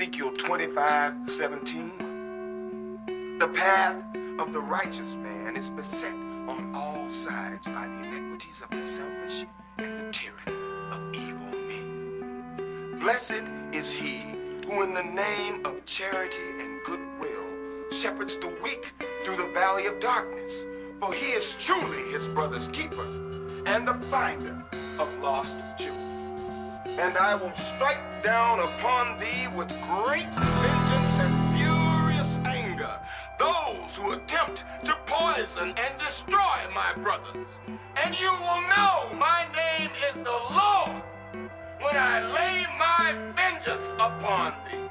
Ezekiel 25:17. The path of the righteous man is beset on all sides by the iniquities of the selfish and the tyranny of evil men. Blessed is he who in the name of charity and goodwill shepherds the weak through the valley of darkness, for he is truly his brother's keeper and the finder of lost children. And I will strike down upon thee with great vengeance and furious anger those who attempt to poison and destroy my brothers. And you will know my name is the Lord when I lay my vengeance upon thee.